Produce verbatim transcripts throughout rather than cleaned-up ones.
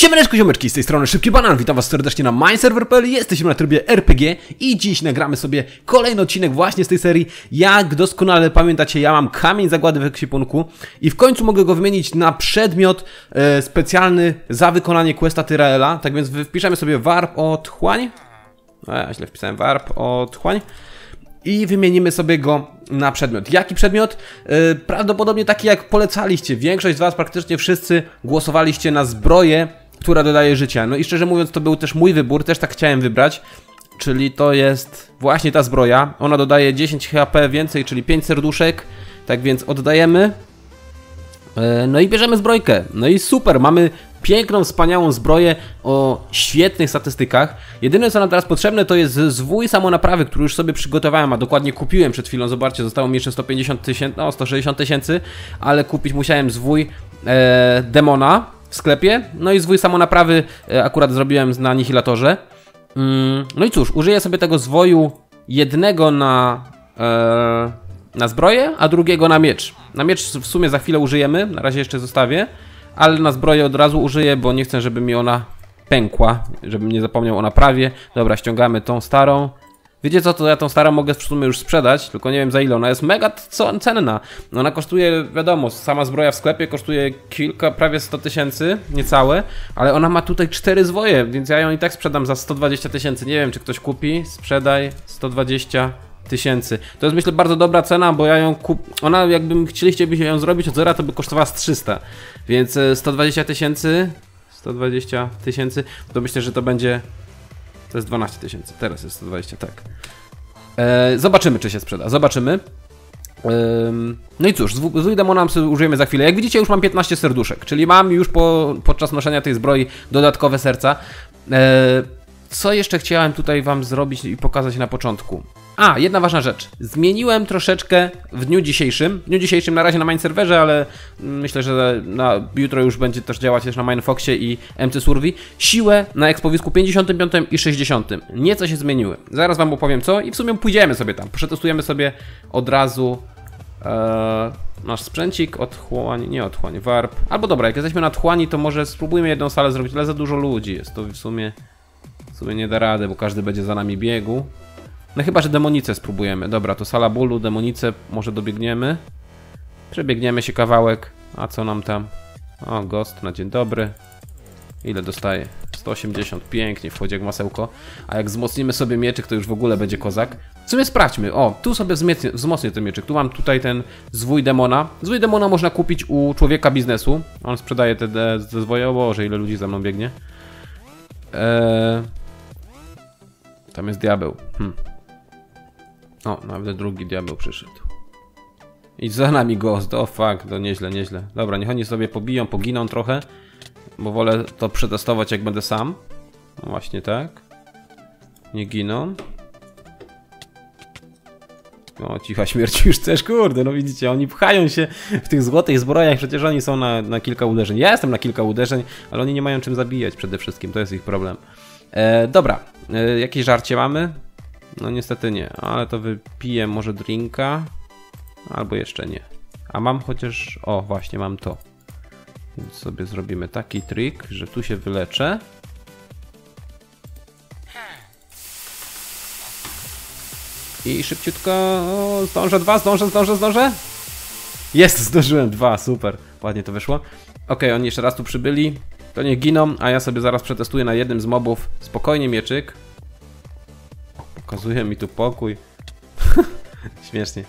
Siemaneczko ziomeczki, z tej strony Szybki Banan, witam was serdecznie na Mineserver kropka p l. Jesteśmy na trybie R P G i dziś nagramy sobie kolejny odcinek właśnie z tej serii. Jak doskonale pamiętacie, ja mam kamień zagłady w ekwipunku i w końcu mogę go wymienić na przedmiot e, specjalny za wykonanie questa Tyraela. Tak więc wpiszemy sobie warp otchłań. A, źle wpisałem, warp otchłań. I wymienimy sobie go na przedmiot. Jaki przedmiot? Yy, prawdopodobnie taki jak polecaliście. Większość z was, praktycznie wszyscy głosowaliście na zbroję, która dodaje życia. No i szczerze mówiąc to był też mój wybór, też tak chciałem wybrać. Czyli to jest właśnie ta zbroja. Ona dodaje dziesięć H P więcej, czyli pięć serduszek. Tak więc oddajemy. Yy, no i bierzemy zbrojkę. No i super, mamy piękną, wspaniałą zbroję o świetnych statystykach. Jedyne co nam teraz potrzebne to jest zwój samonaprawy, który już sobie przygotowałem, a dokładnie kupiłem przed chwilą. Zobaczcie, zostało mi jeszcze sto pięćdziesiąt tysięcy, no sto sześćdziesiąt tysięcy, ale kupić musiałem zwój e, demona w sklepie. No i zwój samonaprawy e, akurat zrobiłem na anihilatorze. Mm, no i cóż, użyję sobie tego zwoju jednego na, e, na zbroję, a drugiego na miecz. Na miecz w sumie za chwilę użyjemy, na razie jeszcze zostawię. Ale na zbroję od razu użyję, bo nie chcę, żeby mi ona pękła, żebym nie zapomniał o naprawie. Dobra, ściągamy tą starą. Wiecie co, to ja tą starą mogę w sumie już sprzedać, tylko nie wiem za ile. Ona jest mega cenna. Ona kosztuje, wiadomo, sama zbroja w sklepie kosztuje kilka, prawie sto tysięcy, niecałe. Ale ona ma tutaj cztery zwoje, więc ja ją i tak sprzedam za sto dwadzieścia tysięcy. Nie wiem, czy ktoś kupi. Sprzedaj sto dwadzieścia tysięcy. To jest myślę bardzo dobra cena, bo ja ją kup... Ona jakbym chcieliście by ją zrobić od zera, to by kosztowała z trzysta. Więc sto dwadzieścia tysięcy. sto dwadzieścia tysięcy. To myślę, że to będzie... To jest dwanaście tysięcy. Teraz jest sto dwadzieścia, tak. Eee, zobaczymy, czy się sprzeda. Zobaczymy. Eee, no i cóż, zwój demona użyjemy za chwilę. Jak widzicie, już mam piętnaście serduszek, czyli mam już po, podczas noszenia tej zbroi dodatkowe serca. Eee, co jeszcze chciałem tutaj wam zrobić i pokazać na początku? A, jedna ważna rzecz. Zmieniłem troszeczkę w dniu dzisiejszym. W dniu dzisiejszym na razie na Mineserverze, ale myślę, że na, jutro już będzie też działać też na Minefoxie i M C Survey. Siłę na ekspowisku pięćdziesiątym piątym i sześćdziesiątym. Nieco się zmieniły. Zaraz wam opowiem co i w sumie pójdziemy sobie tam. Przetestujemy sobie od razu e, nasz sprzęcik, otchłań, nie otchłań, warp. Albo dobra, jak jesteśmy na otchłani, to może spróbujmy jedną salę zrobić, ale za dużo ludzi jest. To w sumie, w sumie nie da rady, bo każdy będzie za nami biegł. No chyba, że demonicę spróbujemy. Dobra, to sala bólu, demonicę może dobiegniemy. Przebiegniemy się kawałek. A co nam tam? O, ghost na dzień dobry. Ile dostaje? sto osiemdziesiąt, pięknie, wchodzi jak masełko. A jak wzmocnimy sobie mieczyk, to już w ogóle będzie kozak. W sumie sprawdźmy. O, tu sobie wzmocnię, wzmocnię ten mieczyk. Tu mam tutaj ten zwój demona. Zwój demona można kupić u człowieka biznesu. On sprzedaje te, te zwoje. O Boże, ile ludzi za mną biegnie. Eee... Tam jest diabeł. Hm. O, nawet drugi diabeł przyszedł. I za nami ghost, o fuck, to nieźle, nieźle. Dobra, niech oni sobie pobiją, poginą trochę. Bo wolę to przetestować jak będę sam. No właśnie tak. Nie giną. O, cicha śmierć już też, kurde, no widzicie, oni pchają się w tych złotych zbrojach, przecież oni są na, na kilka uderzeń. Ja jestem na kilka uderzeń, ale oni nie mają czym zabijać przede wszystkim, to jest ich problem. E, dobra, e, jakieś żarcie mamy? No niestety nie, ale to wypiję może drinka. Albo jeszcze nie. A mam chociaż... O, właśnie mam to. Więc sobie zrobimy taki trik, że tu się wyleczę. I szybciutko... O, zdążę dwa, zdążę, zdążę, zdążę. Jest, zdążyłem dwa, super. Ładnie to wyszło. Ok, oni jeszcze raz tu przybyli. To niech giną, a ja sobie zaraz przetestuję na jednym z mobów. Spokojnie mieczyk. Pokazuje mi tu pokój. Śmiesznie.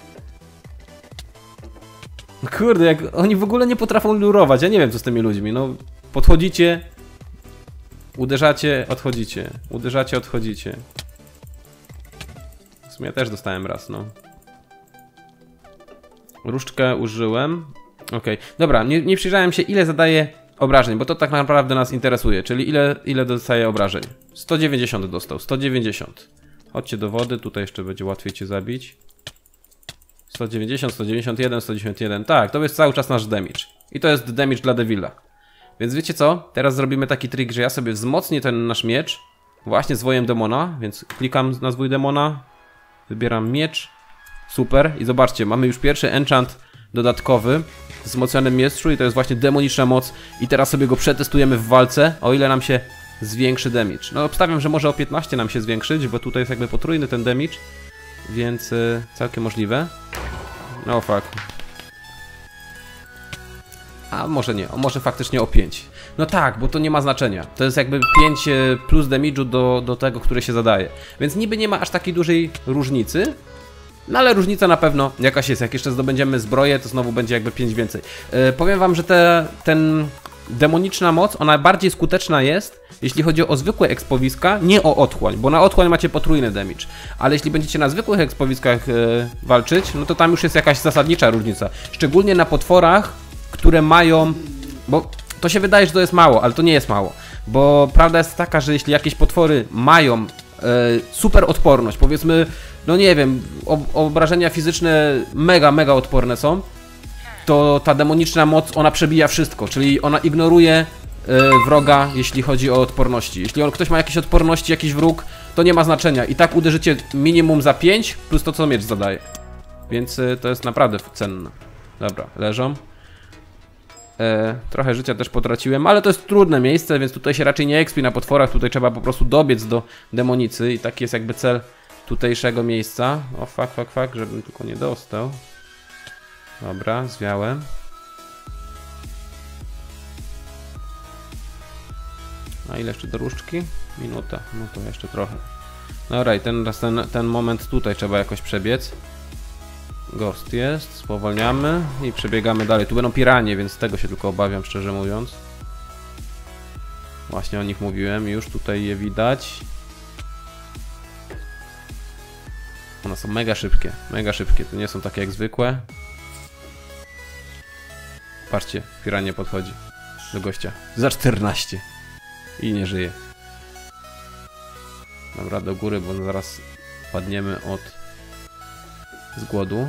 Kurde, jak oni w ogóle nie potrafią lurować. Ja nie wiem co z tymi ludźmi. No, podchodzicie, uderzacie, odchodzicie. Uderzacie, odchodzicie. W sumie ja też dostałem raz, no. Różdżkę użyłem. Okej, dobra, nie, nie przyjrzałem się ile zadaje obrażeń, bo to tak naprawdę nas interesuje. Czyli ile, ile dostaje obrażeń. sto dziewięćdziesiąt dostał, sto dziewięćdziesiąt. Chodźcie do wody, tutaj jeszcze będzie łatwiej cię zabić. sto dziewięćdziesiąt, sto dziewięćdziesiąt jeden, sto dziewięćdziesiąt jeden. Tak, to jest cały czas nasz damage. I to jest damage dla Devila. Więc wiecie co? Teraz zrobimy taki trik, że ja sobie wzmocnię ten nasz miecz. Właśnie zwojem demona, więc klikam na zwój demona. Wybieram miecz. Super. I zobaczcie, mamy już pierwszy enchant dodatkowy. wzmocnionym mistrzu i to jest właśnie demoniczna moc i teraz sobie go przetestujemy w walce, o ile nam się zwiększy damage. No obstawiam, że może o piętnaście nam się zwiększyć, bo tutaj jest jakby potrójny ten damage, więc yy, całkiem możliwe. No fuck. A może nie, o, może faktycznie o pięć. No tak, bo to nie ma znaczenia. To jest jakby pięć plus damage'u do, do tego, które się zadaje. Więc niby nie ma aż takiej dużej różnicy. No ale różnica na pewno jakaś jest. Jak jeszcze zdobędziemy zbroję, to znowu będzie jakby pięć więcej. Yy, powiem wam, że te, ten demoniczna moc, ona bardziej skuteczna jest, jeśli chodzi o zwykłe ekspowiska, nie o otchłań, bo na otchłań macie potrójny damage. Ale jeśli będziecie na zwykłych ekspowiskach yy, walczyć, no to tam już jest jakaś zasadnicza różnica. Szczególnie na potworach, które mają... Bo to się wydaje, że to jest mało, ale to nie jest mało. Bo prawda jest taka, że jeśli jakieś potwory mają yy, super odporność, powiedzmy, no nie wiem, ob obrażenia fizyczne mega, mega odporne są, to ta demoniczna moc, ona przebija wszystko, czyli ona ignoruje yy, wroga, jeśli chodzi o odporności. Jeśli on, ktoś ma jakieś odporności, jakiś wróg, to nie ma znaczenia. I tak uderzycie minimum za pięć, plus to, co miecz zadaje. Więc yy, to jest naprawdę cenne. Dobra, leżą. E, trochę życia też potraciłem, ale to jest trudne miejsce, więc tutaj się raczej nie expi na potworach. Tutaj trzeba po prostu dobiec do demonicy i taki jest jakby cel tutejszego miejsca. O fuck, fuck, fuck, żebym tylko nie dostał. Dobra, zwiałem. A ile jeszcze do różdżki? Minuta, no to jeszcze trochę. Dobra, i ten, ten, ten moment tutaj trzeba jakoś przebiec. Ghost jest, spowalniamy i przebiegamy dalej. Tu będą piranie, więc tego się tylko obawiam, szczerze mówiąc. Właśnie o nich mówiłem, już tutaj je widać. One są mega szybkie, mega szybkie, to nie są takie jak zwykłe. Patrzcie, piranie podchodzi do gościa. Za czternaście. I nie żyje. Dobra, do góry, bo zaraz padniemy od... z głodu.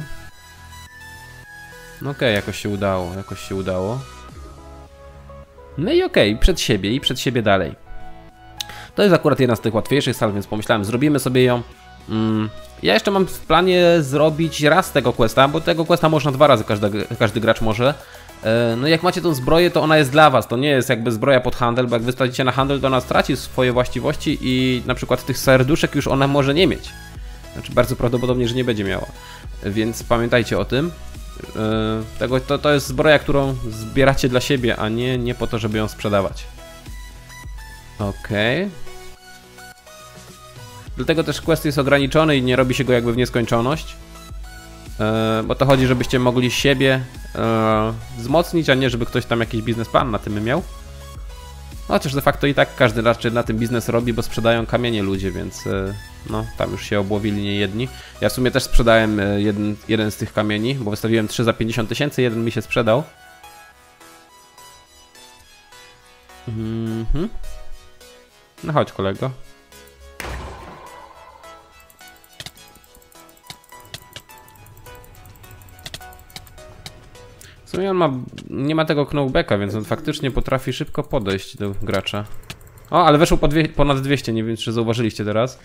No okej, okay, jakoś się udało, jakoś się udało. No i okej, okay, przed siebie i przed siebie dalej. To jest akurat jedna z tych łatwiejszych sal, więc pomyślałem, zrobimy sobie ją. Mm, ja jeszcze mam w planie zrobić raz tego questa, bo tego questa można dwa razy, każdy, każdy gracz może. E, no jak macie tą zbroję, to ona jest dla was, to nie jest jakby zbroja pod handel, bo jak wystawicie na handel, to ona straci swoje właściwości i na przykład tych serduszek już ona może nie mieć. Znaczy bardzo prawdopodobnie, że nie będzie miała. Więc pamiętajcie o tym. Yy, tego, to, to jest zbroja, którą zbieracie dla siebie, a nie, nie po to, żeby ją sprzedawać. Okej. Okay. Dlatego też quest jest ograniczony i nie robi się go jakby w nieskończoność. Yy, bo to chodzi, żebyście mogli siebie yy, wzmocnić, a nie żeby ktoś tam jakiś biznesplan na tym miał. Chociaż de facto i tak każdy raczej na tym biznes robi, bo sprzedają kamienie ludzie, więc yy, no tam już się obłowili niejedni. Ja w sumie też sprzedałem yy, jeden, jeden z tych kamieni, bo wystawiłem trzy za pięćdziesiąt tysięcy, jeden mi się sprzedał. Mhm. No chodź, kolego. W sumie on ma, nie ma tego knockbacka, więc on faktycznie potrafi szybko podejść do gracza. O, ale weszło po dwie, ponad dwieście, nie wiem czy zauważyliście teraz.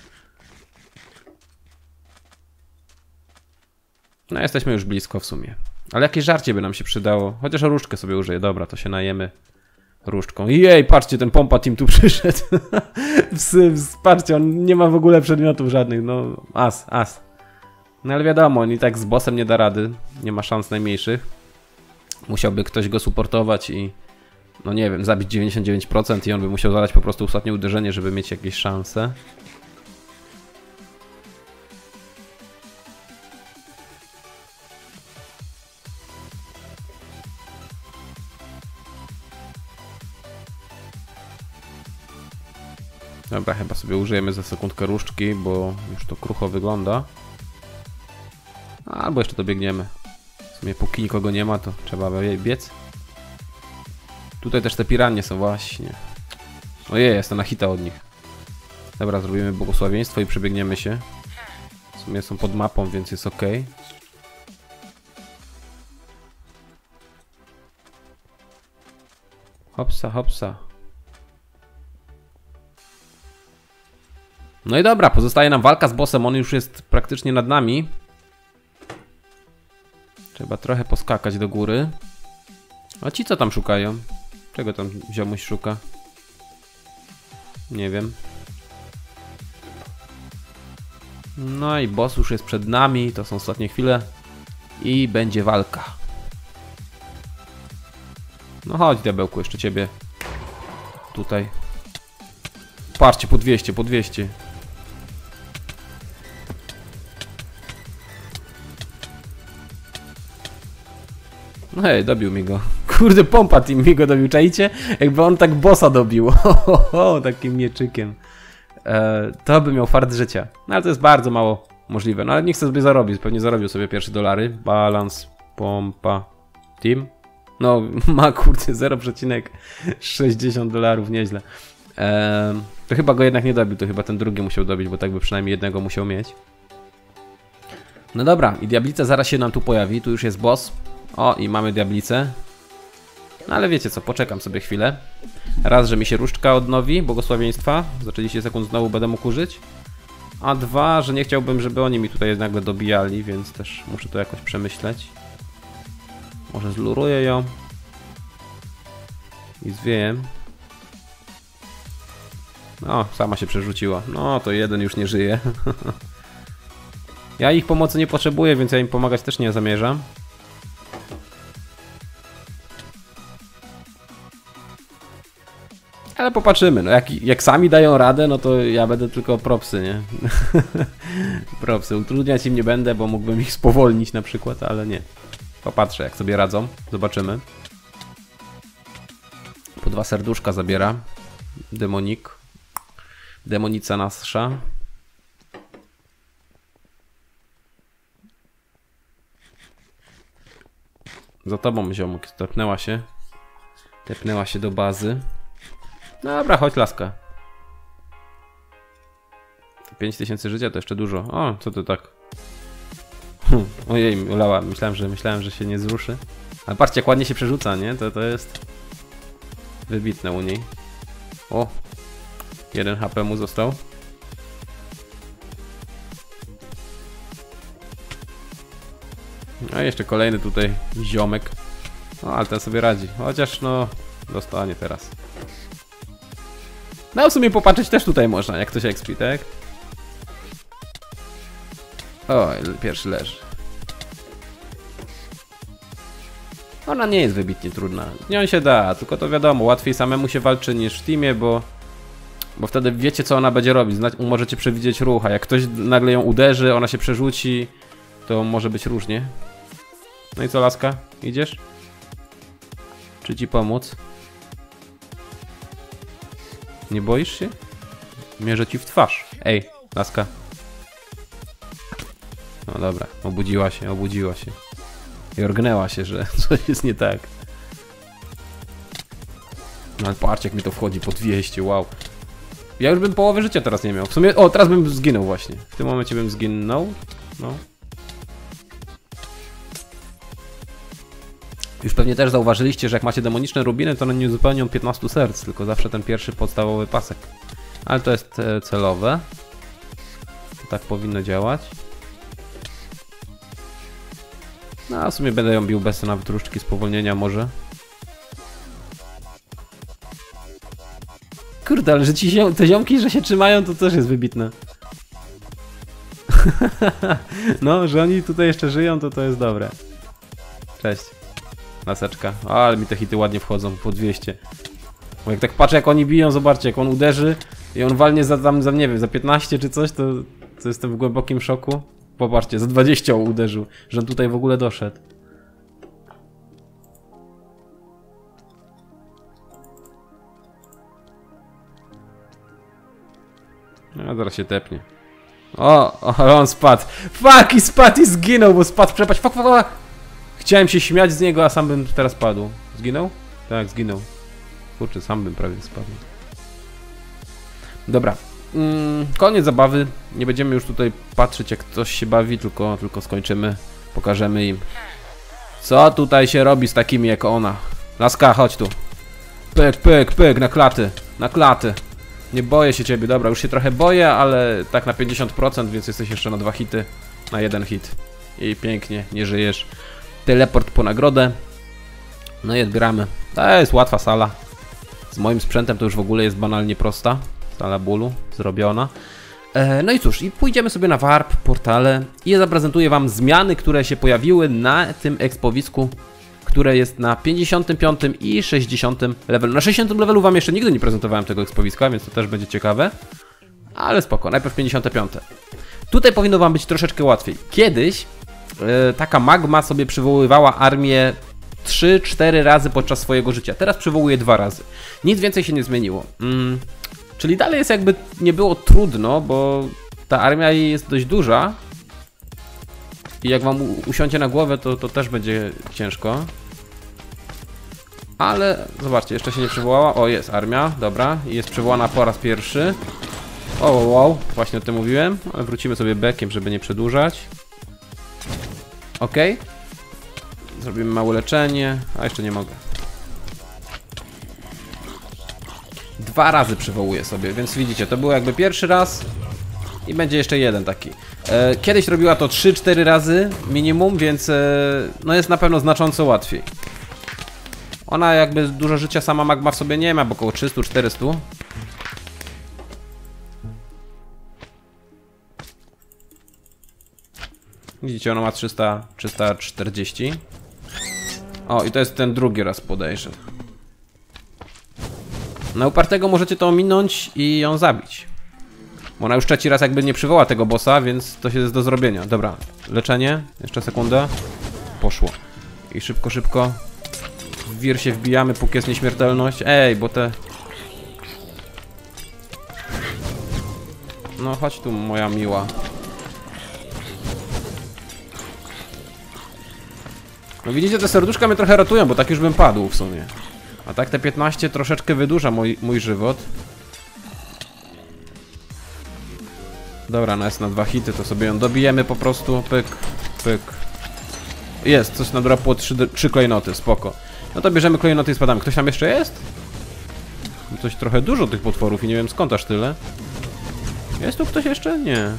No jesteśmy już blisko w sumie. Ale jakieś żarcie by nam się przydało. Chociaż różdżkę sobie użyję, dobra, to się najemy różdżką. Jej, patrzcie, ten pompa team tu przyszedł. Patrzcie, on nie ma w ogóle przedmiotów żadnych, no as, as. No ale wiadomo, on i tak z bossem nie da rady, nie ma szans najmniejszych. Musiałby ktoś go supportować i, no nie wiem, zabić dziewięćdziesiąt dziewięć procent i on by musiał zadać po prostu ostatnie uderzenie, żeby mieć jakieś szanse. Dobra, chyba sobie użyjemy za sekundkę różdżki, bo już to krucho wygląda. Albo jeszcze dobiegniemy. W sumie póki nikogo nie ma, to trzeba biec. Tutaj też te piranie są właśnie. Ojej, jestem na hita od nich. Dobra, zrobimy błogosławieństwo i przebiegniemy się. W sumie są pod mapą, więc jest ok. Hopsa, hopsa. No i dobra, pozostaje nam walka z bossem, on już jest praktycznie nad nami. Trzeba trochę poskakać do góry. A ci co tam szukają? Czego tam ziomuś szuka? Nie wiem. No i boss już jest przed nami, to są ostatnie chwile. I będzie walka. No chodź diabełku, jeszcze ciebie. Tutaj. Patrzcie, po dwieście, po dwieście. No hej, dobił mi go. Kurde, pompa team mi go dobił, czajcie? Jakby on tak bossa dobił. Ho, takim mieczykiem. E, to by miał fart życia. No ale to jest bardzo mało możliwe. No ale nie chcę sobie zarobić. Pewnie zarobił sobie pierwsze dolary. Balans, pompa, team. No ma kurde zero przecinek sześćdziesiąt dolarów, nieźle. E, to chyba go jednak nie dobił. To chyba ten drugi musiał dobić, bo tak by przynajmniej jednego musiał mieć. No dobra, i diablica zaraz się nam tu pojawi. Tu już jest boss. O, i mamy diablicę. No ale wiecie co, poczekam sobie chwilę. Raz, że mi się różdżka odnowi, błogosławieństwa. Za trzydzieści sekund znowu będę mógł użyć. A dwa, że nie chciałbym, żeby oni mi tutaj nagle dobijali, więc też muszę to jakoś przemyśleć. Może zluruję ją. I zwieję. No, sama się przerzuciła. No, to jeden już nie żyje. Ja ich pomocy nie potrzebuję, więc ja im pomagać też nie zamierzam. Ale popatrzymy, no jak, jak sami dają radę, no to ja będę tylko propsy, nie? Propsy, utrudniać im nie będę, bo mógłbym ich spowolnić na przykład, ale nie. Popatrzę jak sobie radzą, zobaczymy. Po dwa serduszka zabiera demonik. Demonica nasza. Za tobą ziomuk, tepnęła się. Tepnęła się do bazy. Dobra, chodź laska. pięć tysięcy życia to jeszcze dużo. O, co to tak? Hm, ojej, ulała. Myślałem, że myślałem, że się nie zruszy. Ale patrzcie, jak ładnie się przerzuca, nie? To, to jest wybitne u niej. O! jeden H P mu został. A jeszcze kolejny tutaj ziomek. No, ale ten sobie radzi. Chociaż no, dostanie teraz. No w sumie popatrzeć też tutaj można, jak ktoś expi, tak? Oj, pierwszy leży. Ona nie jest wybitnie trudna. Nią się da, tylko to wiadomo, łatwiej samemu się walczy niż w teamie, bo... Bo wtedy wiecie co ona będzie robić, możecie przewidzieć ruch, a jak ktoś nagle ją uderzy, ona się przerzuci, to może być różnie. No i co laska? Idziesz? Czy ci pomóc? Nie boisz się? Mierzę ci w twarz. Ej, laska. No dobra, obudziła się, obudziła się. I orgnęła się, że coś jest nie tak. No ale patrzcie jak mi to wchodzi po dwieście, wow. Ja już bym połowę życia teraz nie miał. W sumie, o teraz bym zginął właśnie. W tym momencie bym zginął. No. Już pewnie też zauważyliście, że jak macie demoniczne rubiny, to one nie uzupełnią piętnastu serc, tylko zawsze ten pierwszy podstawowy pasek. Ale to jest e, celowe. Tak powinno działać. No a w sumie będę ją bił bez nawet różdżki spowolnienia może. Kurde, ale że ci ziom te ziomki, że się trzymają, to też jest wybitne. No, że oni tutaj jeszcze żyją, to to jest dobre. Cześć. Laseczka. O, ale mi te hity ładnie wchodzą, po dwieście. Bo jak tak patrzę jak oni biją, zobaczcie, jak on uderzy i on walnie za tam, za nie wiem, za piętnaście czy coś, to, to jestem w głębokim szoku. Popatrzcie, za dwadzieścia uderzył, że on tutaj w ogóle doszedł. No, zaraz się tepnie. O, o, ale on spadł. Fuck, i spadł i zginął, bo spadł w przepaść. Fuck, fuck, fuck. Chciałem się śmiać z niego, a sam bym teraz padł. Zginął? Tak, zginął. Kurczę, sam bym prawie spadł. Dobra. Mm, koniec zabawy. Nie będziemy już tutaj patrzeć, jak ktoś się bawi, tylko, tylko skończymy. Pokażemy im, co tutaj się robi z takimi jak ona. Laska, chodź tu. Pyk, pyk, pyk, na klaty. Na klaty. Nie boję się ciebie, dobra, już się trochę boję, ale tak na pięćdziesiąt procent, więc jesteś jeszcze na dwa hity. Na jeden hit. I pięknie, nie żyjesz. Teleport po nagrodę. No i odbieramy. To jest łatwa sala. Z moim sprzętem to już w ogóle jest banalnie prosta. Sala bólu zrobiona. E, no i cóż, i pójdziemy sobie na warp, portale i ja zaprezentuję wam zmiany, które się pojawiły na tym ekspowisku, które jest na pięćdziesiątym piątym i sześćdziesiątym levelu. Na sześćdziesiątym levelu wam jeszcze nigdy nie prezentowałem tego ekspowiska, więc to też będzie ciekawe. Ale spoko, najpierw pięćdziesiąte piąte. Tutaj powinno wam być troszeczkę łatwiej. Kiedyś e, taka magma sobie przywoływała armię trzy cztery razy podczas swojego życia. Teraz przywołuje dwa razy. Nic więcej się nie zmieniło. Mm, czyli dalej jest jakby nie było trudno, bo ta armia jest dość duża. I jak wam usiądzie na głowę, to, to też będzie ciężko. Ale zobaczcie, jeszcze się nie przywołała. O, jest armia, dobra. I jest przywołana po raz pierwszy. O, wow, wow, właśnie o tym mówiłem. Ale wrócimy sobie bekiem, żeby nie przedłużać. Ok. Zrobimy małe leczenie. A jeszcze nie mogę. Dwa razy przywołuję sobie, więc widzicie, to był jakby pierwszy raz. I będzie jeszcze jeden taki. E, kiedyś robiła to trzy cztery razy minimum, więc e, no jest na pewno znacząco łatwiej. Ona jakby dużo życia sama magma w sobie nie ma, bo około trzysta czterysta. Widzicie, ona ma trzysta czterdzieści. O, i to jest ten drugi raz, podejrzewam. Na upartego możecie to ominąć i ją zabić. Bo ona już trzeci raz jakby nie przywoła tego bossa, więc to się jest do zrobienia. Dobra, leczenie, jeszcze sekundę. Poszło. I szybko, szybko w wir się wbijamy, póki jest nieśmiertelność. Ej, bo te... No chodź tu, moja miła. No widzicie, te serduszka mnie trochę ratują, bo tak już bym padł w sumie. A tak te piętnaście troszeczkę wydłuża mój, mój żywot. Dobra, no jest na dwa hity, to sobie ją dobijemy po prostu. Pyk, pyk. Jest, coś nadrapło, trzy, trzy klejnoty, spoko. No to bierzemy klejnoty i spadamy. Ktoś tam jeszcze jest? Coś trochę dużo tych potworów i nie wiem skąd aż tyle. Jest tu ktoś jeszcze? Nie.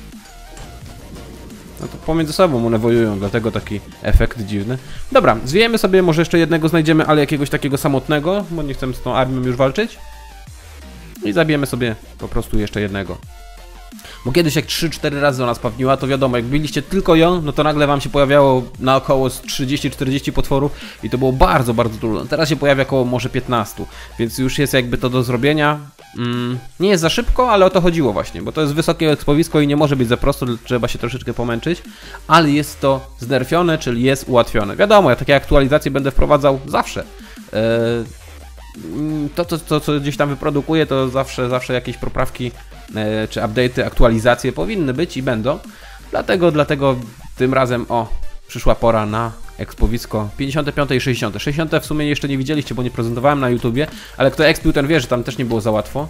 No to pomiędzy sobą one wojują, dlatego taki efekt dziwny. Dobra, zwijemy sobie, może jeszcze jednego znajdziemy, ale jakiegoś takiego samotnego, bo nie chcemy z tą armią już walczyć. I zabijemy sobie po prostu jeszcze jednego. Bo kiedyś jak trzy cztery razy ona spawniła, to wiadomo, jak biliście tylko ją, no to nagle wam się pojawiało na około trzydzieści czterdzieści potworów i to było bardzo, bardzo trudno. Teraz się pojawia około może piętnaście, więc już jest jakby to do zrobienia. Mm, nie jest za szybko, ale o to chodziło właśnie, bo to jest wysokie ekspowisko i nie może być za prosto, trzeba się troszeczkę pomęczyć, ale jest to znerfione, czyli jest ułatwione. Wiadomo, ja takie aktualizacje będę wprowadzał zawsze. Eee, To, to, to, co gdzieś tam wyprodukuję, to zawsze, zawsze jakieś poprawki e, czy update'y, aktualizacje powinny być i będą. Dlatego, dlatego tym razem, o, przyszła pora na ekspowisko pięćdziesiąte piąte i sześćdziesiąte. sześćdziesiąte w sumie jeszcze nie widzieliście, bo nie prezentowałem na YouTubie, ale kto ekspił, ten wie, że tam też nie było za łatwo.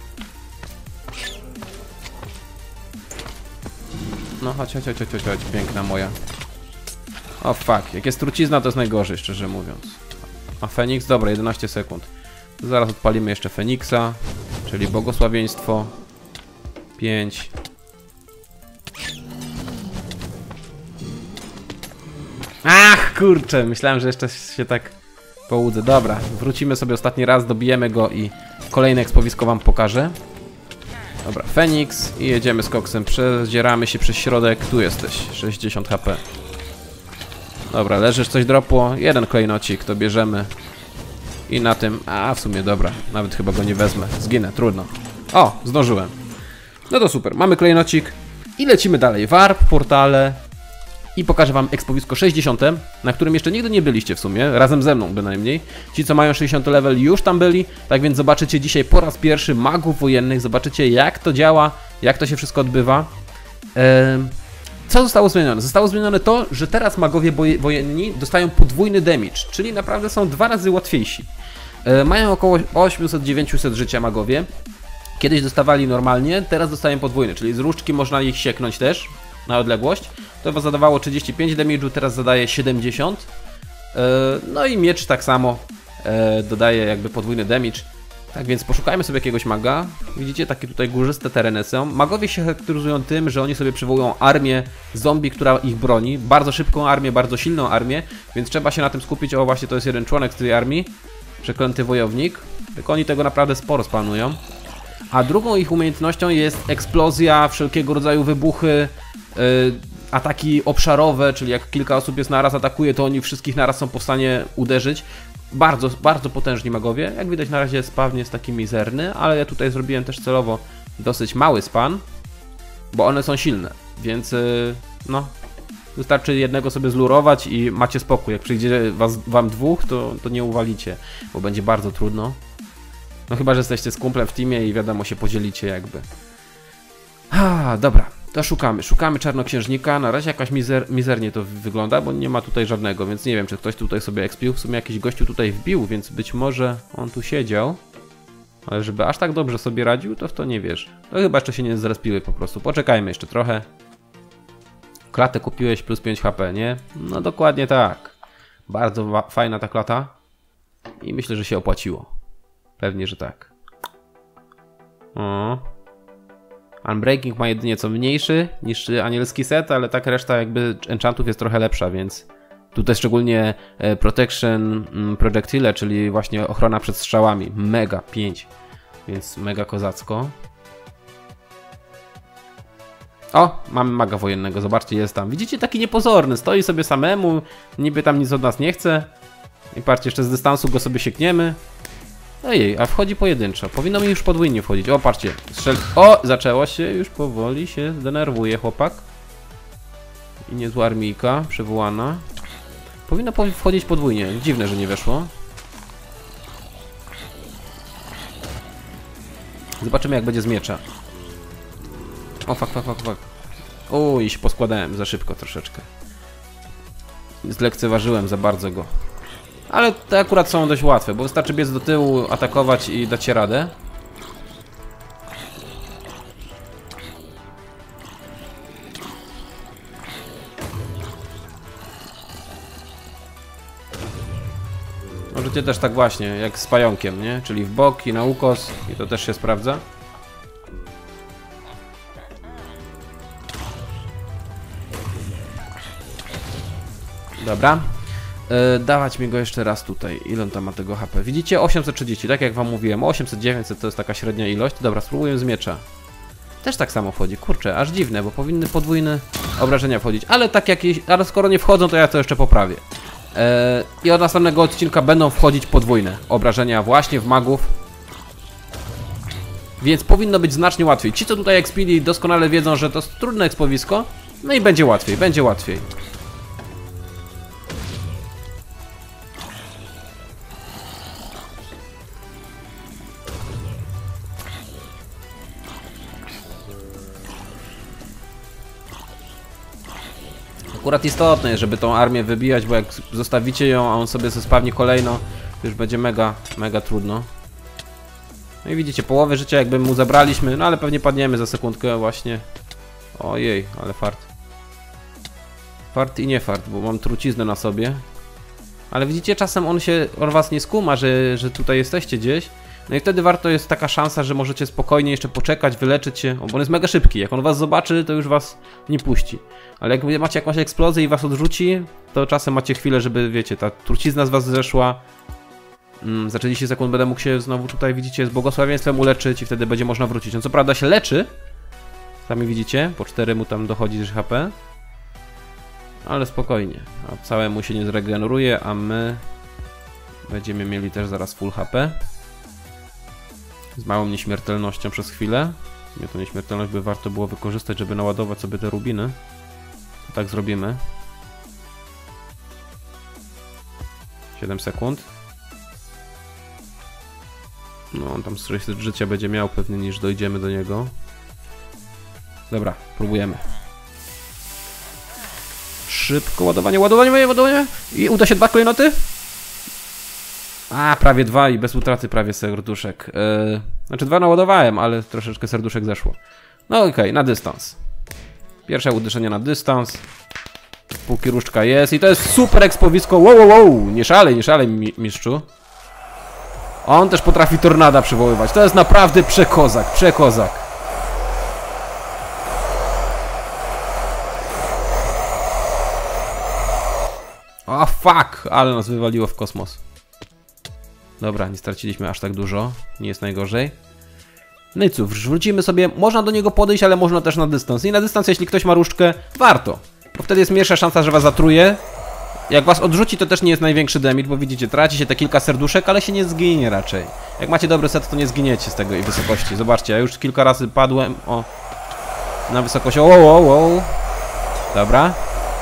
No chodź, chodź, chodź, chodź, chodź, piękna moja. O fuck, jak jest trucizna, to jest najgorzej, szczerze mówiąc. A Feniks? Dobra, jedenaście sekund. Zaraz odpalimy jeszcze Feniksa, czyli błogosławieństwo. pięć. Ach, kurczę, myślałem, że jeszcze się tak połudzę. Dobra, wrócimy sobie ostatni raz, dobijemy go i kolejne ekspowisko wam pokażę. Dobra, Feniks i jedziemy z koksem, przedzieramy się przez środek. Tu jesteś, sześćdziesiąt HP. Dobra, leżysz, coś dropło. Jeden klejnocik, to bierzemy. I na tym... A, w sumie dobra. Nawet chyba go nie wezmę. Zginę, trudno. O, zdążyłem. No to super, mamy klejnocik. I lecimy dalej. Warp, portale. I pokażę wam ekspowisko sześćdziesiąte, na którym jeszcze nigdy nie byliście w sumie. Razem ze mną bynajmniej. Ci, co mają sześćdziesiąty level, już tam byli. Tak więc zobaczycie dzisiaj po raz pierwszy magów wojennych. Zobaczycie, jak to działa, jak to się wszystko odbywa. Eee... Co zostało zmienione? Zostało zmienione to, że teraz magowie wojenni dostają podwójny damage, czyli naprawdę są dwa razy łatwiejsi. E, mają około osiemset dziewięćset życia magowie. Kiedyś dostawali normalnie, teraz dostają podwójny, czyli z różdżki można ich sieknąć też na odległość. To zadawało trzydzieści pięć damage'u, teraz zadaje siedemdziesiąt. E, no i miecz tak samo e, dodaje jakby podwójny damage. Tak więc poszukajmy sobie jakiegoś maga. Widzicie, takie tutaj górzyste tereny są. Magowie się charakteryzują tym, że oni sobie przywołują armię zombie, która ich broni. Bardzo szybką armię, bardzo silną armię, więc trzeba się na tym skupić. O, właśnie to jest jeden członek z tej armii. Przeklęty wojownik. Tylko oni tego naprawdę sporo spanują. A drugą ich umiejętnością jest eksplozja, wszelkiego rodzaju wybuchy, yy, ataki obszarowe, czyli jak kilka osób jest naraz atakuje, to oni wszystkich naraz są w stanie uderzyć. Bardzo, bardzo potężni magowie. Jak widać na razie spawn jest taki mizerny, ale ja tutaj zrobiłem też celowo dosyć mały spawn, bo one są silne, więc yy, no, wystarczy jednego sobie zlurować i macie spokój. Jak przyjdzie was, wam dwóch, to, to nie uwalicie, bo będzie bardzo trudno. No chyba, że jesteście z kumplem w teamie i wiadomo, się podzielicie jakby. Ha, dobra, to szukamy. Szukamy czarnoksiężnika. Na razie jakaś mizer, mizernie to wygląda, bo nie ma tutaj żadnego, więc nie wiem, czy ktoś tutaj sobie ekspił. W sumie jakiś gościu tutaj wbił, więc być może on tu siedział. Ale żeby aż tak dobrze sobie radził, to w to nie wiesz. To chyba jeszcze się nie zrespiły po prostu. Poczekajmy jeszcze trochę. Klatę kupiłeś plus pięć H P, nie? No dokładnie tak. Bardzo fajna ta klata. I myślę, że się opłaciło. Pewnie, że tak. O. Unbreaking ma jedynie co mniejszy niż anielski set, ale tak reszta jakby enchantów jest trochę lepsza, więc tutaj szczególnie Protection Projectile, czyli właśnie ochrona przed strzałami. Mega pięć, więc mega kozacko. O, mamy maga wojennego, zobaczcie, jest tam. Widzicie, taki niepozorny, stoi sobie samemu, niby tam nic od nas nie chce. I patrzcie, jeszcze z dystansu go sobie siekniemy. Ojej, a wchodzi pojedynczo. Powinno mi już podwójnie wchodzić. O, patrzcie. Strzel... O, zaczęło się. Już powoli się zdenerwuje chłopak. I niezła armijka przywołana. Powinno wchodzić podwójnie. Dziwne, że nie weszło. Zobaczymy, jak będzie z miecza. O, fuck, fuck, fuck, fuck. Uj, się poskładałem za szybko troszeczkę. Zlekceważyłem za bardzo go. Ale te akurat są dość łatwe, bo wystarczy biec do tyłu, atakować i dać się radę. Możecie też tak właśnie, jak z pająkiem, nie? Czyli w bok i na ukos, i to też się sprawdza. Dobra. Yy, dawać mi go jeszcze raz tutaj. Ile on tam ma tego H P? Widzicie? osiemset trzydzieści, tak jak wam mówiłem. osiemset dziewięćset to jest taka średnia ilość. Dobra, spróbuję z miecza. Też tak samo wchodzi. Kurczę, aż dziwne, bo powinny podwójne obrażenia wchodzić. Ale tak jakieś... Ale skoro nie wchodzą, to ja to jeszcze poprawię. Yy, I od następnego odcinka będą wchodzić podwójne obrażenia właśnie w magów. Więc powinno być znacznie łatwiej. Ci, co tutaj ekspili, doskonale wiedzą, że to jest trudne ekspowisko. No i będzie łatwiej, będzie łatwiej. Akurat istotne jest, żeby tą armię wybijać, bo jak zostawicie ją, a on sobie zespawni kolejno, to już będzie mega, mega trudno. No i widzicie, połowę życia jakby mu zabraliśmy, no ale pewnie padniemy za sekundkę właśnie. Ojej, ale fart. Fart i nie fart, bo mam truciznę na sobie. Ale widzicie, czasem on się, on was nie skuma, że, że tutaj jesteście gdzieś. No i wtedy warto jest taka szansa, że możecie spokojnie jeszcze poczekać, wyleczyć się, bo on jest mega szybki. Jak on was zobaczy, to już was nie puści. Ale jak macie jakąś eksplozję i was odrzuci, to czasem macie chwilę, żeby, wiecie, ta trucizna z was zeszła. Mm, za trzydzieści sekund będę mógł się znowu tutaj, widzicie, z błogosławieństwem uleczyć i wtedy będzie można wrócić. On co prawda się leczy, sami widzicie, po cztery mu tam dochodzi H P. Ale spokojnie, a całemu się nie zregeneruje, a my będziemy mieli też zaraz full H P. Z małą nieśmiertelnością przez chwilę. Mnie to nieśmiertelność by warto było wykorzystać, żeby naładować sobie te rubiny. To tak zrobimy. siedem sekund. No, on tam sześćset życia będzie miał pewnie, niż dojdziemy do niego. Dobra, próbujemy. Szybko ładowanie, ładowanie, ładowanie. I uda się dwa klejnoty? A, prawie dwa i bez utraty prawie serduszek. Yy, znaczy dwa naładowałem, ale troszeczkę serduszek zeszło. No okej, okay, na dystans. Pierwsze uderzenie na dystans. Póki różdżka jest i to jest super ekspowisko. Wow, wow, wow. Nie szalej, nie szalej, mistrzu. On też potrafi tornada przywoływać. To jest naprawdę przekozak, przekozak. O, fuck! Ale nas wywaliło w kosmos. Dobra, nie straciliśmy aż tak dużo. Nie jest najgorzej. No i cóż, wrócimy sobie. Można do niego podejść, ale można też na dystans. I na dystans, jeśli ktoś ma różdżkę, warto. Bo wtedy jest mniejsza szansa, że was zatruje. Jak was odrzuci, to też nie jest największy damage, bo widzicie, traci się te kilka serduszek, ale się nie zginie raczej. Jak macie dobry set, to nie zginiecie z tego i wysokości. Zobaczcie, ja już kilka razy padłem, o, na wysokość, o, o, o, o. Dobra.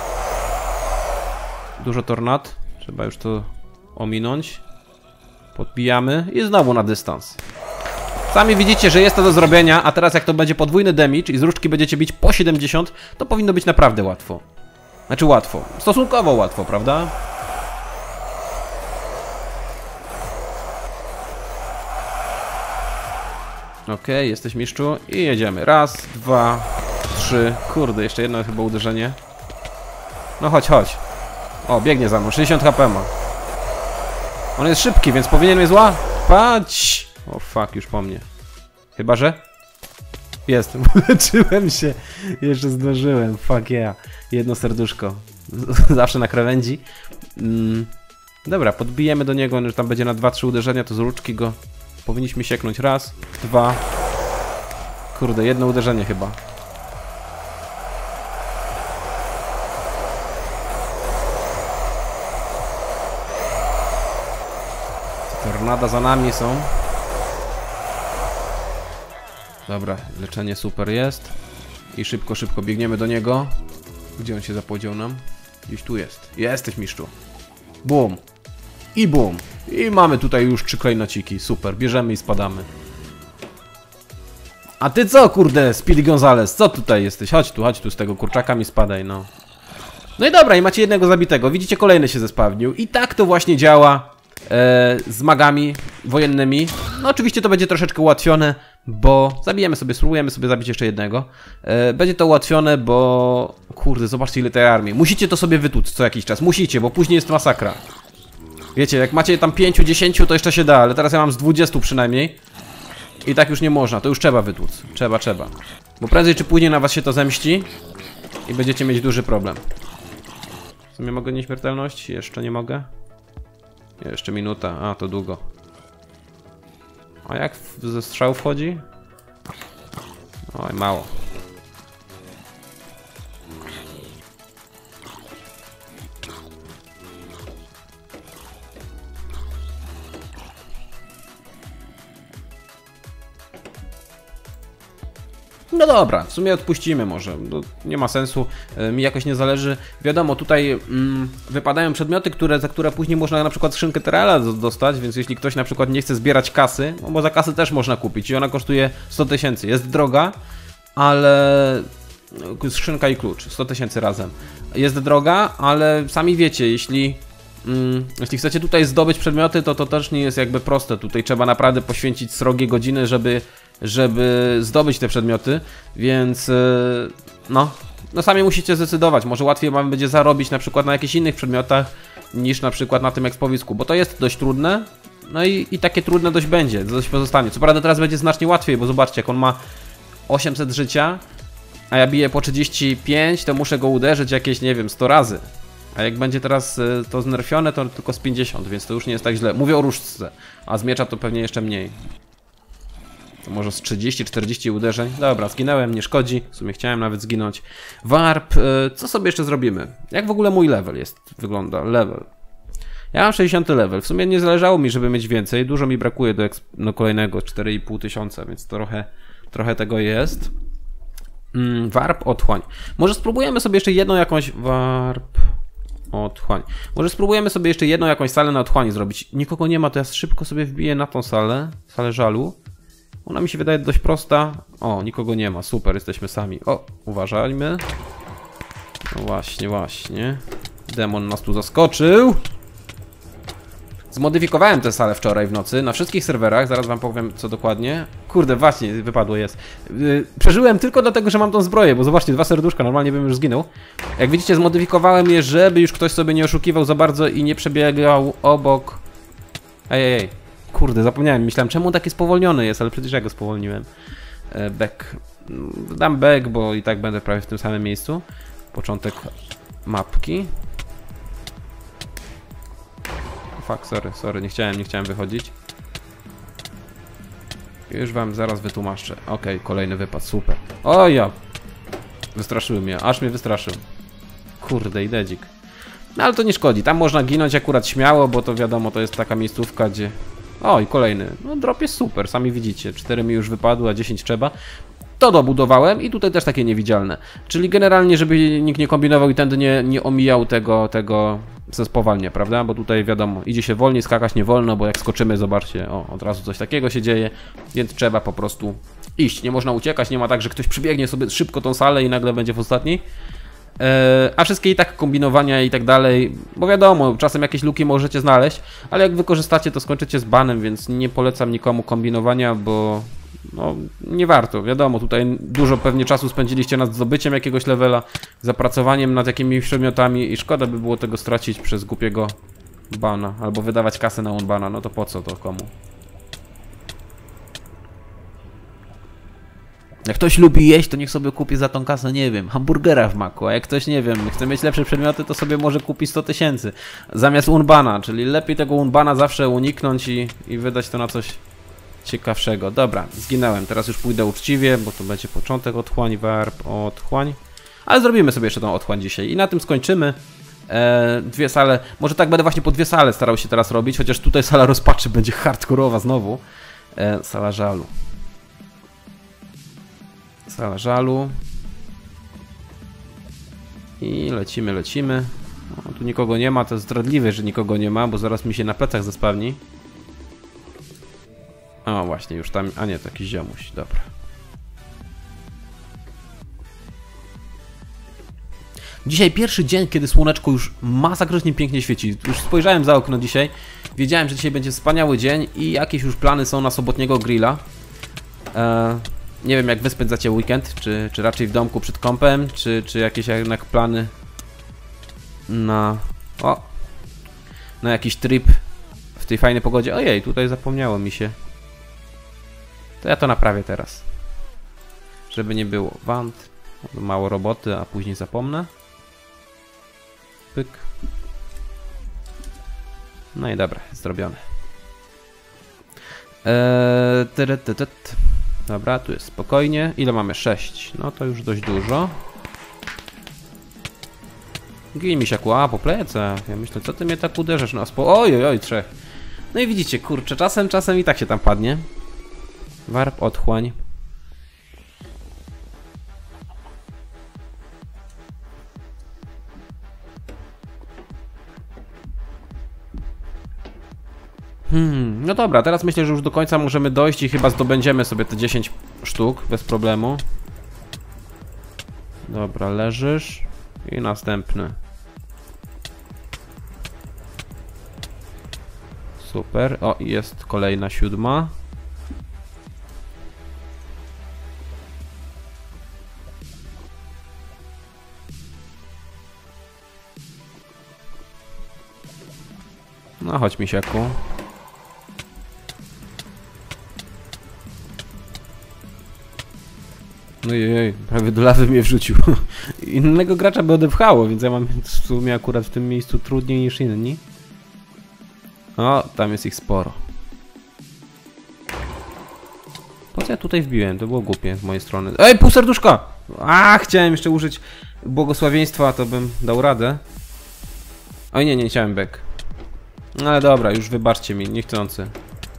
Dużo tornad, trzeba już to ominąć. Podbijamy i znowu na dystans. Sami widzicie, że jest to do zrobienia, a teraz jak to będzie podwójny damage i z różdżki będziecie bić po siedemdziesiąt, to powinno być naprawdę łatwo. Znaczy łatwo, stosunkowo łatwo, prawda? Okej, okay, jesteś mistrzu i jedziemy. Raz, dwa, trzy. Kurde, jeszcze jedno chyba uderzenie. No chodź, chodź. O, biegnie za mną, sześćdziesiąt HP ma. On jest szybki, więc powinien mnie złapać. O fuck, już po mnie. Chyba, że? Jest, uleczyłem się. Jeszcze zdążyłem, fuck yeah. Jedno serduszko. Zawsze na krawędzi. mm. Dobra, podbijemy do niego, że tam będzie na dwa trzy uderzenia, to z różdżki go powinniśmy sieknąć. Raz, dwa. Kurde, jedno uderzenie chyba. Tornada za nami są. Dobra, leczenie super jest. I szybko, szybko biegniemy do niego. Gdzie on się zapodział nam? Gdzieś tu jest. Jesteś, mistrzu. Bum. I bum. I mamy tutaj już trzy klejnociki. Super, bierzemy i spadamy. A ty co, kurde, Speedy Gonzales? Co tutaj jesteś? Chodź tu, chodź tu z tego kurczaka mi spadaj, no. No i dobra, i macie jednego zabitego. Widzicie, kolejny się zespawnił. I tak to właśnie działa e, z magami wojennymi. No oczywiście to będzie troszeczkę ułatwione, bo zabijemy sobie, spróbujemy sobie zabić jeszcze jednego. E, będzie to ułatwione, bo... Kurde, zobaczcie ile tej armii. Musicie to sobie wytłuc co jakiś czas. Musicie, bo później jest masakra. Wiecie, jak macie tam pięć dziesięć, to jeszcze się da, ale teraz ja mam z dwudziestu przynajmniej. I tak już nie można, to już trzeba wytłuc. Trzeba, trzeba. Bo prędzej czy później na was się to zemści i będziecie mieć duży problem. W sumie mogę nieśmiertelność? Jeszcze nie mogę. Jeszcze minuta, a to długo. A jak ze strzału wchodzi? Oj, mało. No dobra, w sumie odpuścimy może, no, nie ma sensu, e, mi jakoś nie zależy. Wiadomo, tutaj mm, wypadają przedmioty, które, za które później można na przykład skrzynkę Terrela dostać, więc jeśli ktoś na przykład nie chce zbierać kasy, no bo za kasy też można kupić i ona kosztuje sto tysięcy, jest droga, ale... Skrzynka i klucz, sto tysięcy razem. Jest droga, ale sami wiecie, jeśli... Mm, jeśli chcecie tutaj zdobyć przedmioty, to to też nie jest jakby proste. Tutaj trzeba naprawdę poświęcić srogie godziny, żeby, żeby zdobyć te przedmioty, więc yy, no, no sami musicie zdecydować. Może łatwiej wam będzie zarobić na przykład na jakichś innych przedmiotach niż na przykład na tym ekspowisku, bo to jest dość trudne. No i, i takie trudne dość będzie, dość pozostanie. Co prawda teraz będzie znacznie łatwiej, bo zobaczcie, jak on ma osiemset życia, a ja biję po trzydzieści pięć, to muszę go uderzyć jakieś, nie wiem, sto razy. A jak będzie teraz y, to znerfione, to tylko z pięćdziesiąt, więc to już nie jest tak źle. Mówię o różdżce, a z miecza to pewnie jeszcze mniej. To może z trzydziestu czterdziestu uderzeń. Dobra, zginąłem, nie szkodzi. W sumie chciałem nawet zginąć. Warp, y, co sobie jeszcze zrobimy? Jak w ogóle mój level jest, wygląda? Level. Ja mam sześćdziesiąty level. W sumie nie zależało mi, żeby mieć więcej. Dużo mi brakuje do, do kolejnego, cztery i pół tysiąca, więc trochę, trochę tego jest. Mm, warp, otchłań. Może spróbujemy sobie jeszcze jedną jakąś... Warp... Otchłań. Może spróbujemy sobie jeszcze jedną jakąś salę na otchłani zrobić. Nikogo nie ma, to ja szybko sobie wbiję na tą salę. Salę żalu. Ona mi się wydaje dość prosta. O, nikogo nie ma, super, jesteśmy sami. O, uważajmy. No właśnie, właśnie. Demon nas tu zaskoczył. Zmodyfikowałem tę salę wczoraj w nocy na wszystkich serwerach, zaraz wam powiem co dokładnie. Kurde, właśnie, wypadło jest. Yy, przeżyłem tylko dlatego, że mam tą zbroję, bo zobaczcie, dwa serduszka, normalnie bym już zginął. Jak widzicie, zmodyfikowałem je, żeby już ktoś sobie nie oszukiwał za bardzo i nie przebiegał obok... Ej, ej, ej. Kurde, zapomniałem, myślałem, czemu on taki spowolniony jest, ale przecież ja go spowolniłem. E, back. Dam back, bo i tak będę prawie w tym samym miejscu. Początek mapki. Fuck, sorry, sorry, nie chciałem, nie chciałem wychodzić. Już wam zaraz wytłumaczę. Okej, okay, kolejny wypad, super. O ja! Wystraszyły mnie, aż mnie wystraszył. Kurde, i dedzik. No ale to nie szkodzi, tam można ginąć akurat śmiało, bo to wiadomo, to jest taka miejscówka, gdzie... O, i kolejny. No drop jest super, sami widzicie. cztery mi już wypadły, a dziesięć trzeba. To dobudowałem i tutaj też takie niewidzialne. Czyli generalnie, żeby nikt nie kombinował i tędy nie, nie omijał tego, tego ze spowalnia, prawda? Bo tutaj wiadomo, idzie się wolniej, skakać nie wolno, bo jak skoczymy, zobaczcie, o, od razu coś takiego się dzieje, więc trzeba po prostu iść. Nie można uciekać, nie ma tak, że ktoś przybiegnie sobie szybko tą salę i nagle będzie w ostatniej. Eee, a wszystkie i tak kombinowania i tak dalej, bo wiadomo, czasem jakieś luki możecie znaleźć, ale jak wykorzystacie, to skończycie z banem, więc nie polecam nikomu kombinowania, bo no, nie warto. Wiadomo, tutaj dużo pewnie czasu spędziliście nad zdobyciem jakiegoś levela, zapracowaniem nad jakimiś przedmiotami i szkoda by było tego stracić przez głupiego bana, albo wydawać kasę na unbana, no to po co to komu? Jak ktoś lubi jeść, to niech sobie kupi za tą kasę, nie wiem, hamburgera w maku, a jak ktoś, nie wiem, chce mieć lepsze przedmioty, to sobie może kupić sto tysięcy zamiast unbana, czyli lepiej tego unbana zawsze uniknąć i, i wydać to na coś ciekawszego. Dobra, zginąłem, teraz już pójdę uczciwie, bo to będzie początek otchłań, warp, otchłań, ale zrobimy sobie jeszcze tą otchłań dzisiaj i na tym skończymy. E, dwie sale, może tak będę właśnie po dwie sale starał się teraz robić, chociaż tutaj sala rozpaczy będzie hardkorowa znowu. E, sala żalu. Sala żalu. I lecimy, lecimy. O, tu nikogo nie ma, to jest zdradliwe, że nikogo nie ma, bo zaraz mi się na plecach zespawni. O, właśnie, już tam... A nie, to jakiś ziomuś, dobra. Dzisiaj pierwszy dzień, kiedy słoneczko już masakrycznie pięknie świeci. Już spojrzałem za okno dzisiaj. Wiedziałem, że dzisiaj będzie wspaniały dzień i jakieś już plany są na sobotniego grilla. Eee... Nie wiem, jak wy spędzacie weekend, czy, czy raczej w domku przed kompem, czy, czy jakieś jednak plany na... O! Na jakiś trip w tej fajnej pogodzie. Ojej, tutaj zapomniało mi się. To ja to naprawię teraz. Żeby nie było. Wand. Mało roboty, a później zapomnę. Pyk. No i dobra, zrobione. Eee, tyry, ty, ty. Dobra, tu jest spokojnie. Ile mamy? sześć. No to już dość dużo. Gin mi się kła po plecach. Ja myślę, co ty mnie tak uderzasz? No spo... Oj, oj, oj, trzech. No i widzicie, kurczę, czasem, czasem i tak się tam padnie. Warp, otchłań. Hmm, no dobra, teraz myślę, że już do końca możemy dojść i chyba zdobędziemy sobie te dziesięć sztuk bez problemu. Dobra, leżysz. I następny. Super. O, jest kolejna siódma. No chodź, misiaku. No jej, prawie do lawy mnie wrzucił. Innego gracza by odepchało, więc ja mam w sumie akurat w tym miejscu trudniej niż inni. O, tam jest ich sporo. Po co ja tutaj wbiłem? To było głupie z mojej strony. Ej, pół serduszka! A, chciałem jeszcze użyć błogosławieństwa, to bym dał radę. Oj nie, nie chciałem back. Ale dobra, już wybaczcie mi, niechcący.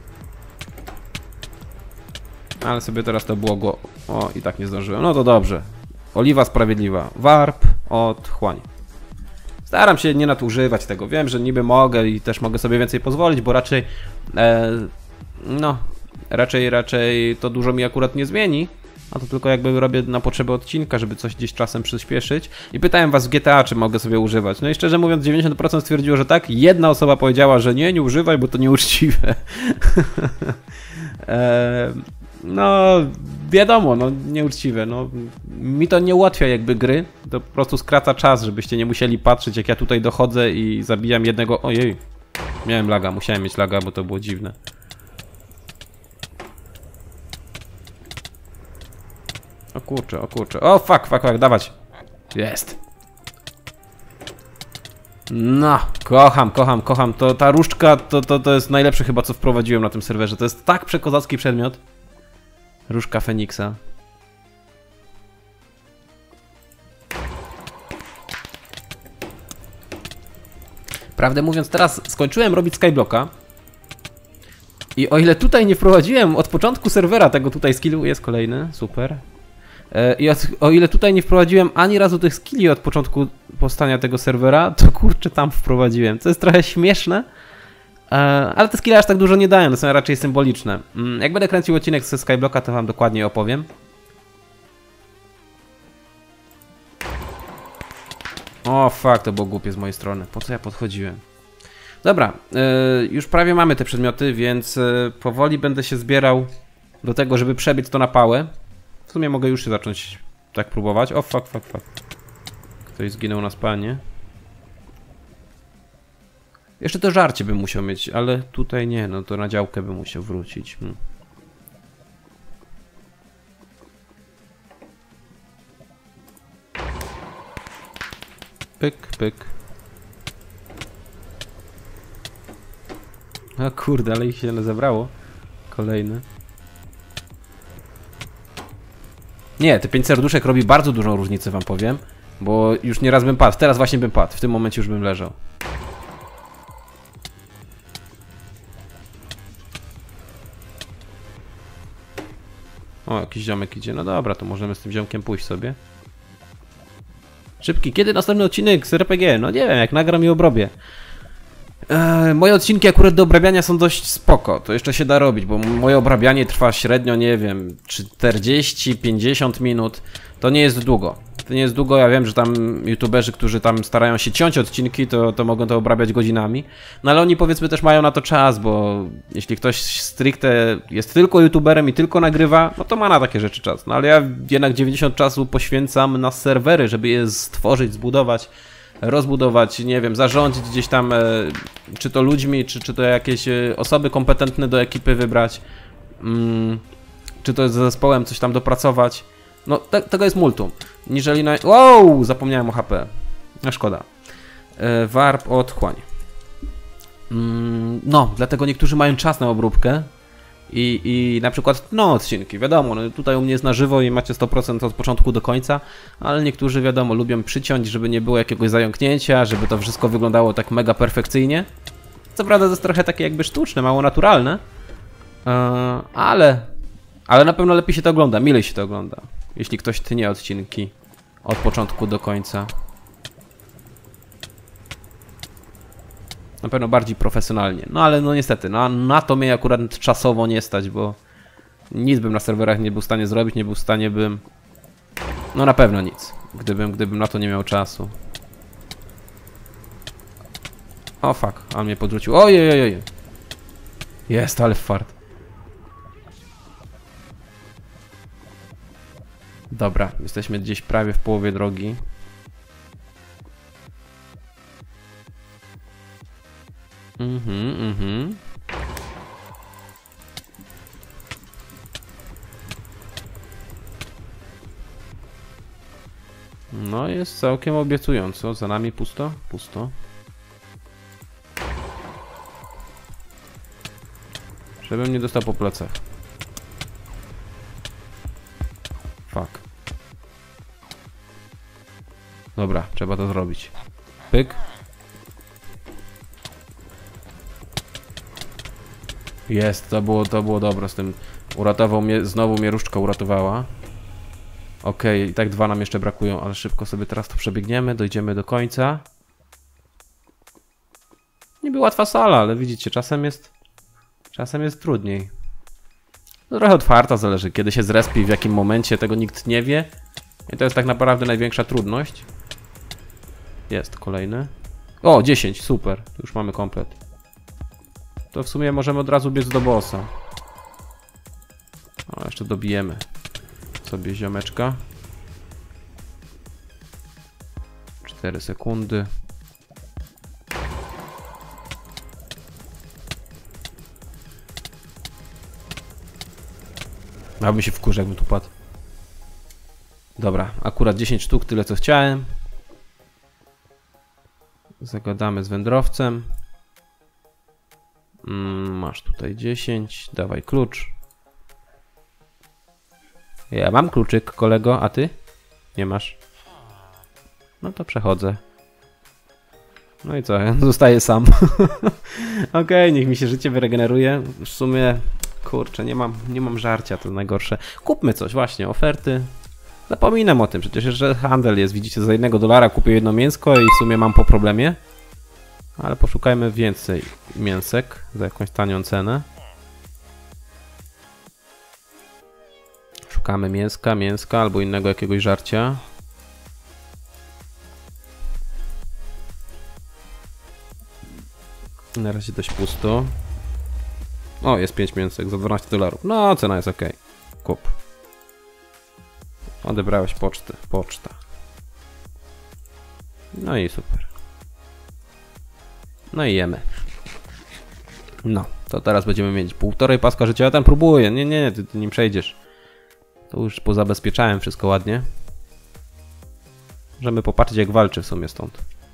Ale sobie teraz to błogo... O, i tak nie zdążyłem. No to dobrze. Oliwa sprawiedliwa. Warp, otchłań. Staram się nie nadużywać tego. Wiem, że niby mogę i też mogę sobie więcej pozwolić, bo raczej... E, no... Raczej, raczej to dużo mi akurat nie zmieni. A to tylko jakby robię na potrzeby odcinka, żeby coś gdzieś czasem przyspieszyć. I pytałem was w G T A, czy mogę sobie używać. No i szczerze mówiąc, dziewięćdziesiąt procent stwierdziło, że tak. Jedna osoba powiedziała, że nie, nie używaj, bo to nieuczciwe. e, no, wiadomo, no nieuczciwe. No, mi to nie ułatwia jakby gry. To po prostu skraca czas, żebyście nie musieli patrzeć, jak ja tutaj dochodzę i zabijam jednego... Ojej, miałem laga, musiałem mieć laga, bo to było dziwne. O kurczę, o kurczę. O fuck, fuck, fuck, dawać. Jest. No, kocham, kocham, kocham. To ta różdżka to, to, to jest najlepsze chyba, co wprowadziłem na tym serwerze. To jest tak przekozacki przedmiot. Różdżka Feniksa. Prawdę mówiąc, teraz skończyłem robić Skyblocka. I o ile tutaj nie wprowadziłem od początku serwera tego tutaj skillu, jest kolejny, super. I od, o ile tutaj nie wprowadziłem ani razu tych skilli od początku powstania tego serwera, to kurczę tam wprowadziłem. To jest trochę śmieszne, ale te skille aż tak dużo nie dają, to są raczej symboliczne. Jak będę kręcił odcinek ze Skyblocka, to wam dokładnie opowiem. O fuck, to było głupie z mojej strony. Po co ja podchodziłem? Dobra, już prawie mamy te przedmioty, więc powoli będę się zbierał do tego, żeby przebiec to na pałę. W sumie mogę już się zacząć tak próbować. O fuck, fuck, fuck. Ktoś zginął na spanie. Jeszcze to żarcie bym musiał mieć, ale tutaj nie, no to na działkę bym musiał wrócić. Hmm. Pyk, pyk. O kurde, ale ich się zebrało. Kolejny. Nie, te pięć serduszek robi bardzo dużą różnicę, wam powiem. Bo już nieraz bym padł. Teraz właśnie bym padł. W tym momencie już bym leżał. O, jakiś ziomek idzie. No dobra, to możemy z tym ziomkiem pójść sobie. Szybki, kiedy następny odcinek z R P G? No nie wiem, jak nagram i obrobię. Eee, moje odcinki akurat do obrabiania są dość spoko, to jeszcze się da robić, bo moje obrabianie trwa średnio, nie wiem, czterdzieści pięćdziesiąt minut, to nie jest długo. To nie jest długo, ja wiem, że tam youtuberzy, którzy tam starają się ciąć odcinki, to, to mogą to obrabiać godzinami. No ale oni powiedzmy też mają na to czas, bo jeśli ktoś stricte jest tylko youtuberem i tylko nagrywa, no to ma na takie rzeczy czas. No ale ja jednak dziewięćdziesiąt czasu poświęcam na serwery, żeby je stworzyć, zbudować, rozbudować, nie wiem, zarządzić gdzieś tam, e, czy to ludźmi, czy, czy to jakieś e, osoby kompetentne do ekipy wybrać, mm, czy to z zespołem coś tam dopracować. No, te, tego jest multum. Niżeli na... Wow! Zapomniałem o H P. No szkoda. E, warp, otchłań. Mm, no, dlatego niektórzy mają czas na obróbkę. I, i na przykład, no, odcinki, wiadomo, no, tutaj u mnie jest na żywo i macie sto procent od początku do końca, ale niektórzy, wiadomo, lubią przyciąć, żeby nie było jakiegoś zająknięcia, żeby to wszystko wyglądało tak mega perfekcyjnie. Co prawda to jest trochę takie jakby sztuczne, mało naturalne, yy, ale, ale na pewno lepiej się to ogląda, milej się to ogląda, jeśli ktoś tnie odcinki od początku do końca. Na pewno bardziej profesjonalnie. No ale no niestety, no, na to mnie akurat czasowo nie stać, bo nic bym na serwerach nie był w stanie zrobić, nie był w stanie bym... No na pewno nic, gdybym, gdybym na to nie miał czasu. O fuck, on mnie podrzucił. Ojej, ojej. Jest, ale fart. Dobra, jesteśmy gdzieś prawie w połowie drogi. Mhm, mhm. No jest całkiem obiecująco. Za nami pusto? Pusto. Żebym nie dostał po plecach. Fuck. Dobra, trzeba to zrobić. Pyk. Jest, to było, to było dobre z tym. Uratował mnie, znowu mnie różdżka uratowała. Okej, okay, i tak dwa nam jeszcze brakują, ale szybko sobie teraz to przebiegniemy, dojdziemy do końca. Niby łatwa sala, ale widzicie, czasem jest... Czasem jest trudniej. No trochę otwarta, zależy kiedy się zrespi, w jakim momencie, tego nikt nie wie. I to jest tak naprawdę największa trudność. Jest kolejny. O, dziesięć, super, tu już mamy komplet. To w sumie możemy od razu biec do bossa. O, jeszcze dobijemy sobie ziomeczka. cztery sekundy. Ja bym się wkurzył, jakbym tu padł. Dobra, akurat dziesięć sztuk, tyle co chciałem. Zagadamy z wędrowcem. Mm, masz tutaj dziesięć, dawaj klucz. Ja mam kluczyk, kolego, a ty? Nie masz. No to przechodzę. No i co, zostaję sam. Okej, okay, niech mi się życie wyregeneruje. W sumie, kurczę, nie mam, nie mam żarcia, to najgorsze. Kupmy coś, właśnie, oferty. Zapominam o tym, przecież że handel jest, widzicie, za jednego dolara kupię jedno mięsko i w sumie mam po problemie. Ale poszukajmy więcej mięsek za jakąś tanią cenę. Szukamy mięska, mięska albo innego jakiegoś żarcia. Na razie dość pusto. O, jest pięć mięsek za dwanaście dolarów. No, cena jest ok. Kup. Odebrałeś pocztę. Poczta. No i super. No i jemy. No, to teraz będziemy mieć półtorej paska życia. Ja tam próbuję. Nie, nie, ty, ty nie przejdziesz. To już pozabezpieczałem wszystko ładnie. Możemy popatrzeć, jak walczy w sumie stąd.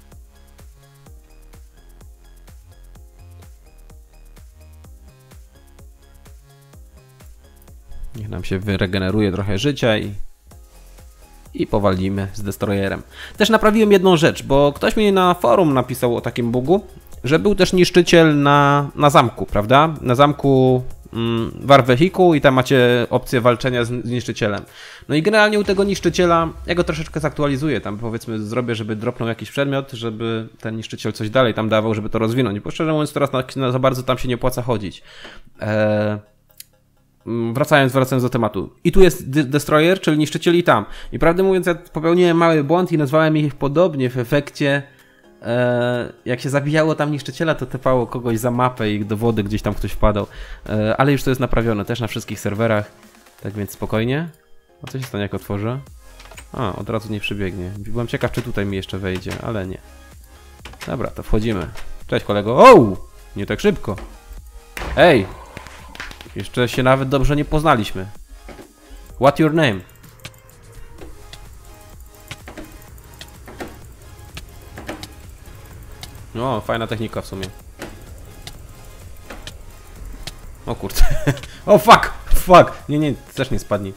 Niech nam się wyregeneruje trochę życia i... I powalimy z destroyerem. Też naprawiłem jedną rzecz, bo ktoś mi na forum napisał o takim bugu, że był też niszczyciel na, na zamku, prawda? Na zamku mm, war wehikuł i tam macie opcję walczenia z, z niszczycielem. No i generalnie u tego niszczyciela, ja go troszeczkę zaktualizuję, tam powiedzmy zrobię, żeby dropnął jakiś przedmiot, żeby ten niszczyciel coś dalej tam dawał, żeby to rozwinąć. Bo szczerze mówiąc teraz na, na za bardzo tam się nie opłaca chodzić. Eee... Wracając, wracając do tematu. I tu jest destroyer, czyli niszczyciel i tam. I prawdę mówiąc, ja popełniłem mały błąd i nazwałem ich podobnie w efekcie. E, jak się zabijało tam niszczyciela, to tepało kogoś za mapę i do wody gdzieś tam ktoś wpadał. E, ale już to jest naprawione, też na wszystkich serwerach. Tak więc spokojnie. A co się stanie, jak otworzę? A, od razu nie przybiegnie. Byłem ciekaw, czy tutaj mi jeszcze wejdzie, ale nie. Dobra, to wchodzimy. Cześć, kolego. O! Nie tak szybko. Ej! Jeszcze się nawet dobrze nie poznaliśmy. What's your name? No, fajna technika w sumie. O kurde. O fuck! Fuck! Nie, nie, też nie spadnij.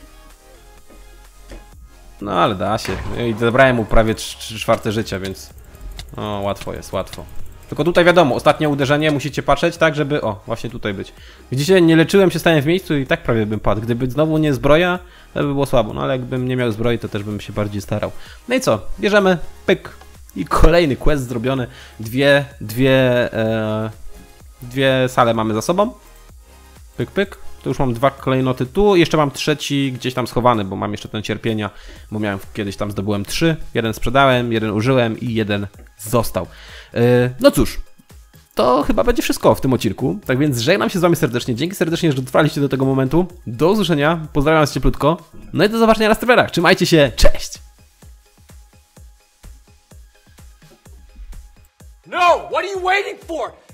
No ale da się. I zabrałem mu prawie trzy czwarte życia, więc... O, łatwo jest, łatwo. Tylko tutaj wiadomo, ostatnie uderzenie musicie patrzeć tak, żeby... O, właśnie tutaj być. Widzicie, nie leczyłem się, stałem w miejscu i tak prawie bym padł. Gdyby znowu nie zbroja, to by było słabo. No ale jakbym nie miał zbroi, to też bym się bardziej starał. No i co? Bierzemy, pyk. I kolejny quest zrobiony. Dwie, dwie... E, dwie sale mamy za sobą. Pyk, pyk. To już mam dwa klejnoty tu. Jeszcze mam trzeci gdzieś tam schowany, bo mam jeszcze ten cierpienia. Bo miałem kiedyś tam zdobyłem trzy. Jeden sprzedałem, jeden użyłem i jeden został. No cóż, to chyba będzie wszystko w tym odcinku. Tak więc żegnam się z wami serdecznie. Dzięki serdecznie, że dotrwaliście do tego momentu. Do usłyszenia, pozdrawiam was cieplutko. No i do zobaczenia na serwerach. Trzymajcie się, cześć! No! What are you waiting for?